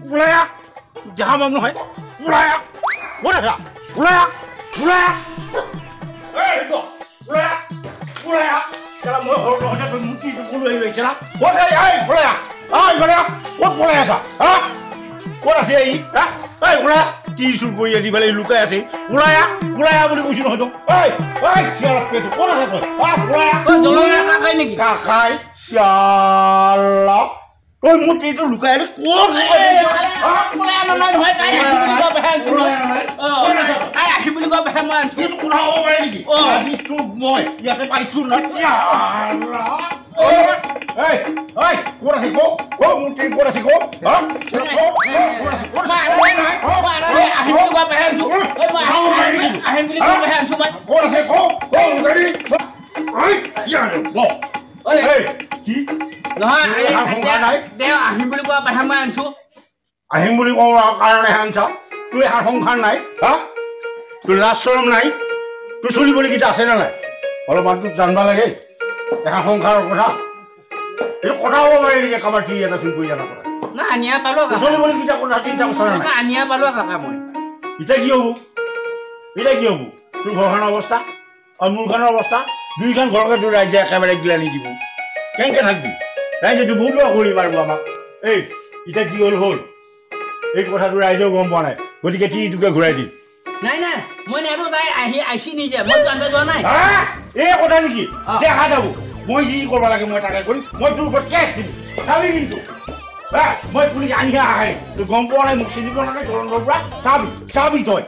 ওলাই আহ দেখা পাম নহয় ওলাই আহ ওলাই আহ ওলাই আহ ওলাই আহ এই তো ওলাই আহ ওলাই আহ কেলা মই ঘৰ নহতে তই মুটিটো কোলৈ আহিছে না ওলাই আহ ওলাই আহ ওলাই আহ ক'ত ওলাই আছা হা ক'ত আছে এই হা এই ওলাই আহ টিচুৰ কৰি আনি পেলাই লুকাই আছে ওলাই আহ বুলি কৈছো নহয় তই এই চিয়ালা পেটো ক'ত আছে তই ওলাই আহ জলঙা কাকাই নেকি কাকাই চিয়ালা তই মুটিটো লুকাই আনি ক'ত ওলাই আনা নাই নহয় তাই আহিম বুলি কোৱা বেহে আনিছো তাই আহিম বুলি কোৱা বেহে মই আনিছো এইটো কোনা হ'ব পাৰে নেকি আজি তোক মই ইয়াতে পাইছো না চিয়ালা এই ক'ত আছে ক'ত মুটি ক'ত আছে ক'ত আহিম বুলি কোৱা বেহে আনিছো আহিম বুলি কোৱা বেহে আনিছো মই ক'ত আছে ক'ত গাড়ী কি নহয় দেও আহিম বুলি কোৱা বেহে মই আনিছো আহিম বুলি কোৱাৰ কাৰণে আনছা তোৰ এষাৰ সংসাৰ নাই হা তোৰ লাজ চৰম নাই তোৰ চলিবলগীয়া আছে নে নাই অলপমান তোক জানিব লাগে এষাৰ সংসাৰৰ কথা এইটো কথা হ'ব পাৰে নেকি কাৰোবাৰ টি এটা চুৰ কৰি আনা কথা না আনিয়া পালো চলিবলগীয়া কথা চিন্তা কৰিছা নাই আনিয়া পালো কাকা মই এতিয়া কি হ'ব তোৰ ঘৰখনৰ অৱস্থা আৰু মোৰখনৰ অৱস্থা দুইখন ঘৰকে তোৰ ৰাইজে একেবাৰে গিলানি দিব কেনেকৈ থাকবি ৰাইজে তোৰ বহুত কৰি পাৰিব আমাক এই এতিয়া যি হ'ল এই কথাটো ৰাইজেও গম পোৱা নাই গতিকে টিটোকে ঘূৰাই দিম নাই মই নেব তাই আহিছি নিজে মই জানতে যোৱা নাই এই কথা নেকি দেখা যাব মই যি কৰিব লাগে মই তাকে কৰিম মই তোৰ ওপৰত কেছ দিম চাবি কিন্তু মই পুলিচ আনিহে আহে তই গম পোৱা নাই মোক চিনি পোৱা নাই জলন্ধৰ পৰা চাবি তই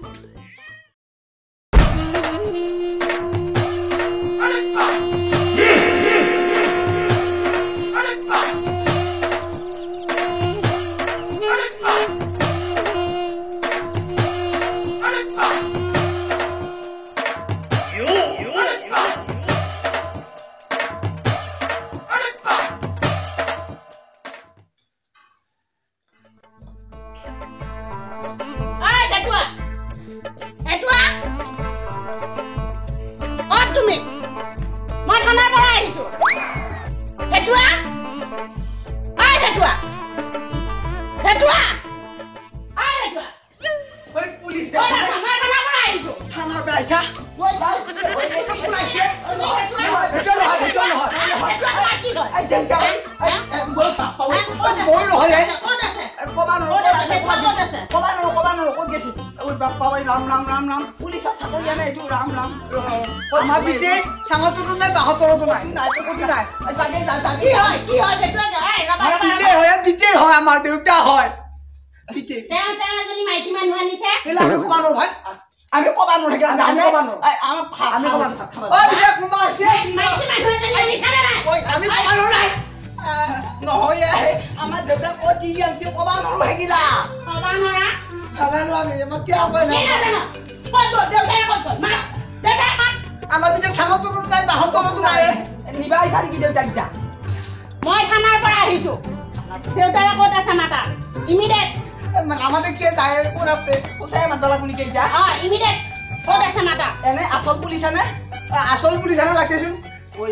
আমাৰ দেউতা হয় আমি কবা নথাকে নহয় আমাৰ দেউতা ক'ত টিভি আনিছে কবা নৰো হেগিলা আমাৰ ভিতৰত চাঙতো নাই বাহতো নাই নিবা আহিছা নেকি দেউতা কিটা মই থানাৰ পৰা আহিছো দেউতাৰে ক'ত আছে মাতা ইমিডিয়েট আমাদের কি যায় কোন আছে ওসাই মাতলা কোনি কে যা ইমিডিয়েট ক'ত আছে মাতা এনে আসল পুলিশ আনে লাগছেছুন ওই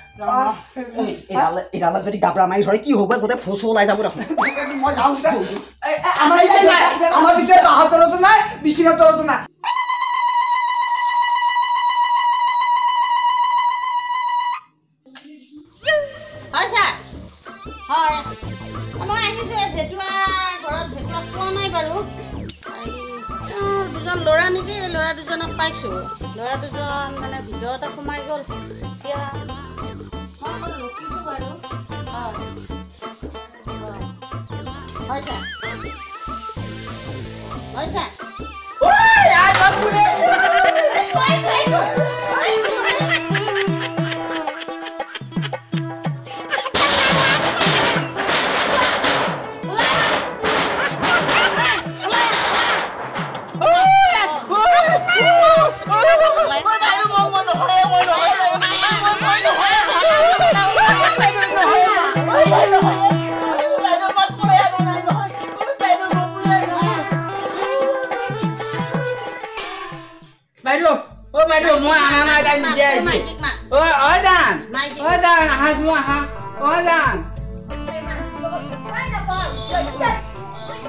এরালা যদি গাবরা মাই ধরে কি হবে গোটে ফসো লাই যাব দেখো মই যাও আমার ভিতরে বাহাতর তো নাই বিশিরতর তো না হয় স্যার হয় মই আহিছো ভেটুৱা ঘৰত ভেটুৱা পোৱা নাই বাৰু দুজন ল'ৰা নেকি ল'ৰা দুজনক পাইছো ল'ৰা দুজন মানে ভিতৰতে সোমাই গ'ল এতিয়া মই ৰখিছো বাৰু হয় sir Mày mua hàng này đây mình về gì? Ở đàn. Ở đàn ha xuống ha. Ở đàn.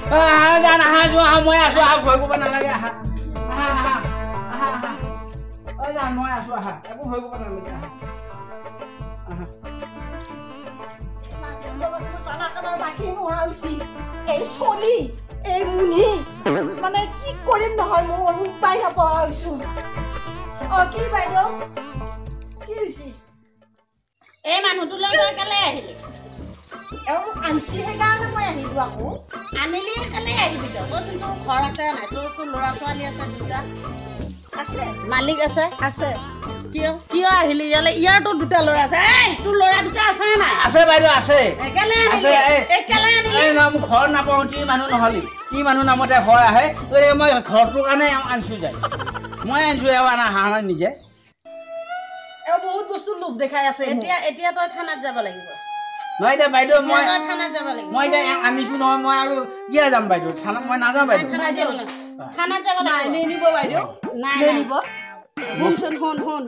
জান আহা যোৱা মই আছো আহা ভয় কৰিব নালাগে আহা আহা আহা আহা আহা ঐ জান মই আছো আহা একো ভয় কৰিব নালাগে আহা আহা বাকী নোহোৱা হৈছিল এই চলি এই মুনি মানে কি কৰিম নহয় মোৰ উপায় নাপোৱা হৈছো কি বাইদেউ কি হৈছে এই মানুহটোলৈ তই কেলে আহিলি এওঁ আনছি সেইকাৰণে মই আহিলোঁ আকৌ আনিলি কেলে আহিবি তই কচোন তোৰ ঘৰ আছে নাই তোৰ ল'ৰা ছোৱালী আছে দুটা আছে মালিক আছে আছে কিয় আহিলি ইয়াৰতো দুটা ল'ৰা আছে তোৰ ল'ৰা দুটা আছে নাই আছে বাইদেউ আছে কেলে আনিলি মোৰ ঘৰ নাপাওঁ কি মানুহ নহ'লি কি মানুহ নামতে হয় আহে মই ঘৰটোৰ কাৰণে আনিছোঁ যায় মই আনিছোঁ এওঁ আনা হাঁহ নিজে এওঁ বহুত বস্তু লোভ দেখাই আছে এতিয়া তই থানাত যাব লাগিব নহয় এতিয়া বাইদেউ মই থানাত যাব লাগিব মই এতিয়া আনিছোঁ নহয় মই আৰু কিয় যাম বাইদেউ থানাত মই নাযাওঁ বাইদেউ থানাত যাব লাগিব নিব বাইদেউ নাই নিব শুনচোন শুন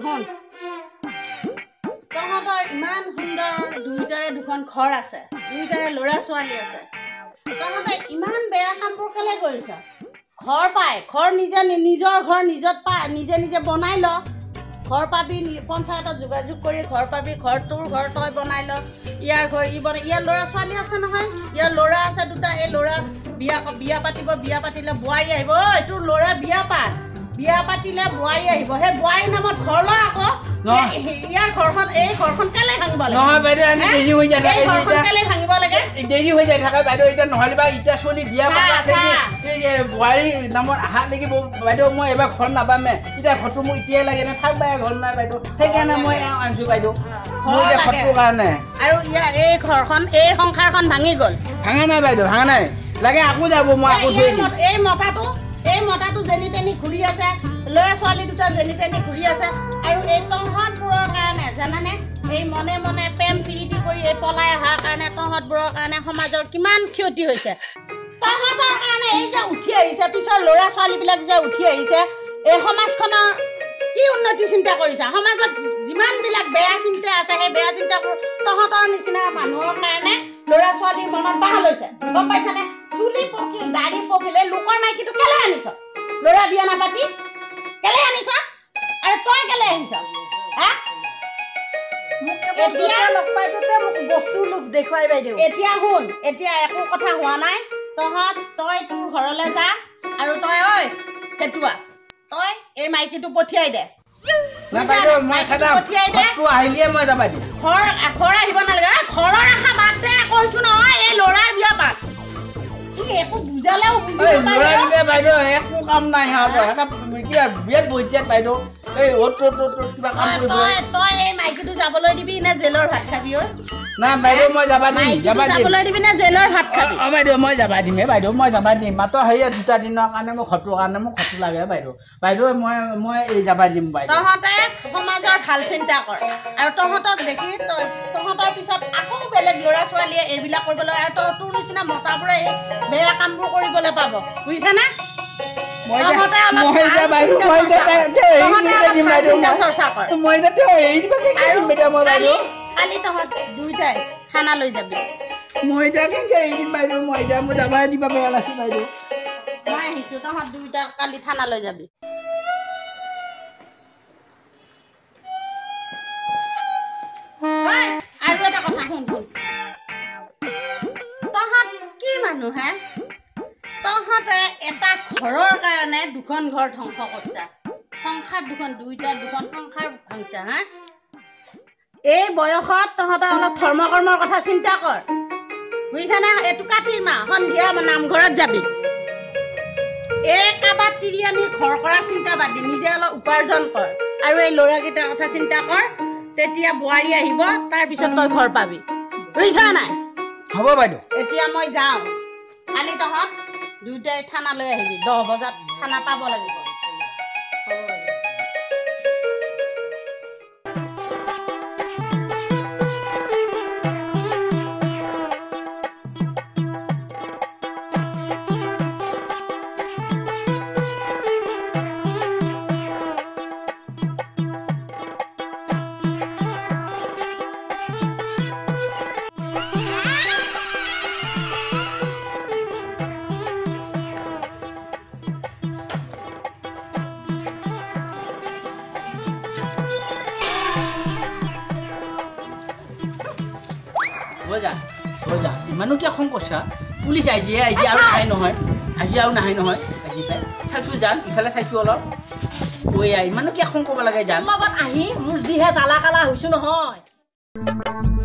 তহঁতৰ ইমান সুন্দৰ দুইটাৰে দুখন ঘৰ আছে দুইটাৰে ল'ৰা ছোৱালী আছে তহঁতে ইমান বেয়া কামবোৰ কেলে কৰিছ ঘৰ পাই ঘৰ নিজৰ ঘৰ নিজে বনাই ল ঘৰ পাবি পঞ্চায়তত যোগাযোগ কৰি ঘৰ পাবি তোৰ ঘৰ তই বনাই ল ইয়াৰ ঘৰ ইয়াৰ ল'ৰা ছোৱালী আছে নহয় ইয়াৰ ল'ৰা আছে দুটা এই ল'ৰা বিয়া পাতিব বিয়া পাতিলে বোৱাৰী আহিব তোৰ ল'ৰা বিয়া পাতিলে বোৱাৰী আহিব সেই বোৱাৰীৰ নামত ঘৰ ল আকৌ ইয়াৰ ঘৰখন এই ঘৰখন কেলে ভাঙিব লাগে নহয় বাইদেউ দেৰি হৈ যায় থাকে ঘৰখন কেলে ভাঙিব লাগে দেৰি হৈ যায় থাকে বাইদেউ এতিয়া নহ'লে বা এতিয়া চলি বিয়া পাতা বোৱাৰীৰ নামত আহা নেকি বাইদেউ মই এবাৰ ঘৰ নাপামে এতিয়া ঘৰটো মোক এতিয়াই লাগে নে থাক বাই ঘৰ নাই বাইদেউ সেইকাৰণে মই আনিছোঁ বাইদেউ মোৰ এতিয়া ঘৰটোৰ কাৰণে আৰু ইয়াৰ এই ঘৰখন এই সংসাৰখন ভাঙি গ'ল ভাঙা নাই বাইদেউ ভাঙা নাই লাগে আকৌ যাব মই আকৌ এই মতাটো যেনি তেনি ঘূৰি আছে ল'ৰা ছোৱালী দুটা যেনি তেনি ঘূৰি আছে আৰু এই তহঁতবোৰৰ কাৰণে জানানে এই মনে মনে প্ৰেম প্ৰীতি কৰি এই পলাই অহাৰ কাৰণে তহঁতবোৰৰ কাৰণে সমাজৰ কিমান ক্ষতি হৈছে তহঁতৰ কাৰণে এই যে উঠি আহিছে পিছৰ ল'ৰা ছোৱালীবিলাক যে উঠি আহিছে এই সমাজখনৰ কি উন্নতি চিন্তা কৰিছা সমাজত যিমানবিলাক বেয়া চিন্তা আছে সেই বেয়া চিন্তাবোৰ তহঁতৰ নিচিনা মানুহৰ কাৰণে ল'ৰা ছোৱালীৰ মনত বাহাল হৈছে গম পাইছানে চুলি পকিল দাড়ি পকিল এই লোকৰ মাইকীটো কেলে আনিছ ল'ৰা বিয়া নাপাতি কেলে আনিছ আৰু তই কেলে আহিছ এতিয়া শুন এতিয়া একো কথা হোৱা নাই তই তোৰ ঘৰলৈ যা আৰু তই সেতুৱা তই এই মাইকীটো পঠিয়াই দে ঘৰ আহিব নালাগে ঘৰৰ আশা বাদ দে কৈছো নহয় এই ল'ৰাৰ বিয়া পাত একো বুজালেও বাইদেউ একো কাম নাই বিয়াত বহিছে বাইদেউ এই তই এই মাইকীটো যাবলৈ দিবি নে জেলৰ ভাত খাবি নাই বাইদেউ মই যাবলৈ দিবি নে জেলৰ ভাত খাবি বাইদেউ মই যাবা দিম বাইদেউ মই যাবা দিম মাত্ৰ হেৰিয়া 2টা দিনৰ কাৰণে মোৰ ঘৰটোৰ কাৰণে মোক ঘৰটো লাগে বাইদেউ মই এই যাবা দিম বাইদেউ তহঁতে সমাজৰ ভাল চিন্তা কৰ আৰু তহঁতক দেখি তহঁতৰ পিছত আকৌ বেলেগ ল'ৰা ছোৱালীয়ে এইবিলাক কৰিবলৈ আৰু তোৰ নিচিনা মতাবোৰে এই বেয়া কামবোৰ কৰিবলৈ পাব বুজিছানে কালি তহঁত দুইটাই থানালৈ যাবি মই যাবা দিবা বেয়া লাগিছে বাইদেউ মই আহিছো তহঁত দুইটা কালি থানালৈ যাবি আৰু এটা কথা শুন তহঁত কি মানুহ হে তহঁতে এটা ঘৰৰ কাৰণে দুখন ঘৰ ধ্বংস কৰিছা সংসাৰ দুইটাৰ দুখন সংসাৰ ভাঙিছা হা এই বয়সত তহঁতে অলপ ধৰ্মকৰ্মৰ কথা চিন্তা কৰ বুজিছানে এইটো কাতিৰ মাহ সন্ধিয়া নামঘৰত যাবি এই কাবাত তিৰি আনি ঘৰ কৰা চিন্তা বাদ দি নিজে অলপ উপাৰ্জন কৰ আৰু এই ল'ৰাকেইটাৰ কথা চিন্তা কৰ তেতিয়া বোৱাৰী আহিব তাৰপিছত তই ঘৰ পাবি বুজিছা নাই হ'ব বাইদেউ এতিয়া মই যাওঁ কালি তহঁত দুইটাই থানালৈ আহিবি 10 বজাত থানা পাব লাগিব যা ইমানো কিয় খং কৈছা পুলিচ আজি আৰু নাহে নহয় আজি পাই চাইছোঁ যাম ইফালে চাইছোঁ অলপ ঐ ইমানো কিয় খং ক'ব লাগে যাম লগত আহি মোৰ যিহে জ্বালা কালা হৈছোঁ নহয়